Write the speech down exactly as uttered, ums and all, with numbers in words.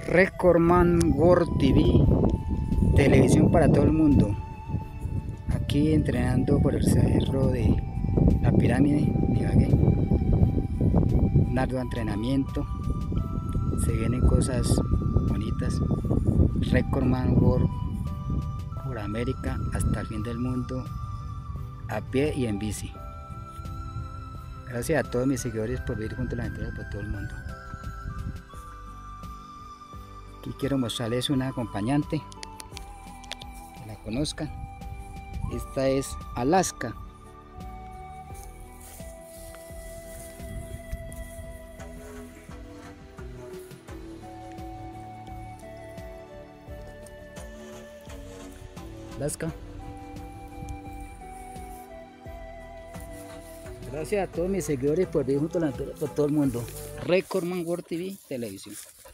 Recordman World T V, televisión para todo el mundo. Aquí entrenando por el cerro de la pirámide de Ibagué. Un arduo entrenamiento. Se vienen cosas bonitas. Recordman World por América hasta el fin del mundo, a pie y en bici. Gracias a todos mis seguidores por vivir junto a la aventura por todo el mundo. Aquí quiero mostrarles una acompañante, que la conozcan. Esta es Alaska. Alaska. Gracias a todos mis seguidores por vivir junto a la aventura por todo el mundo. Recordman World T V, televisión.